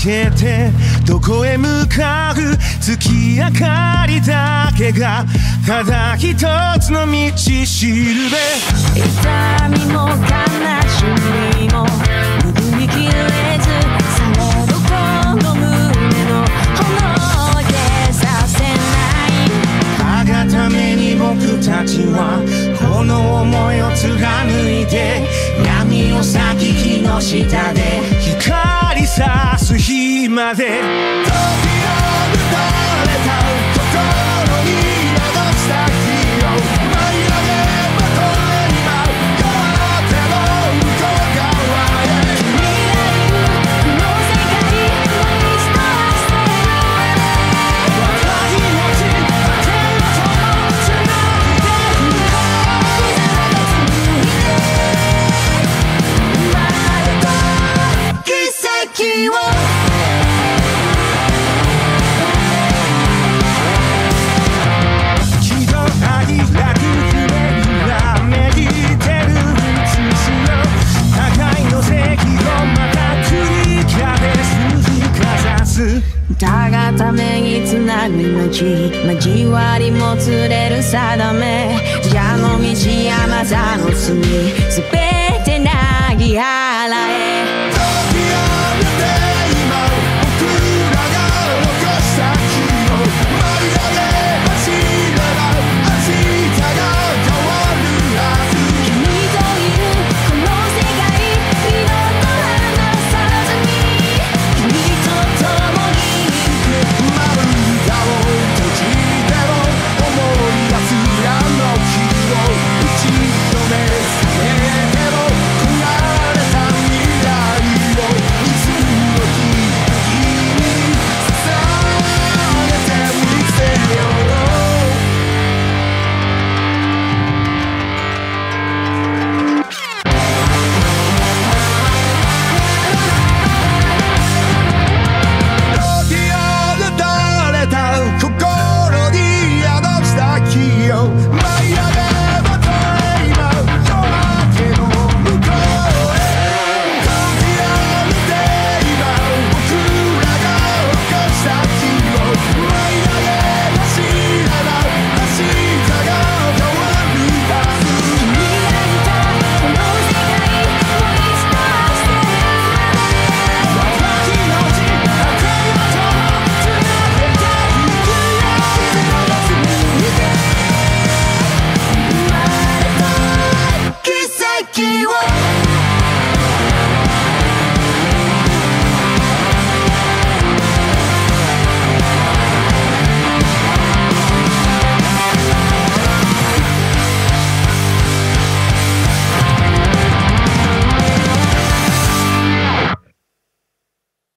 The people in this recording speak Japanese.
けてどこへ向かう月明かりだけがただ一つの道しるべ。 痛みも悲しみも拭いきれずされどこの胸の炎でさせない歯がために僕たちはこの想いを貫いて闇を裂き木の下で光さす日まで。時を打たれた心に宿した日を舞い上げまとえ今両手の向こう側へ。 君がいるこの世界はリストアステ若い命だけのそのつないでいこう。 絆が紡いで生まれた奇跡をたがためにつなぐ命交わりもつれる定め蛇の道山座の隅すべてなぎ払え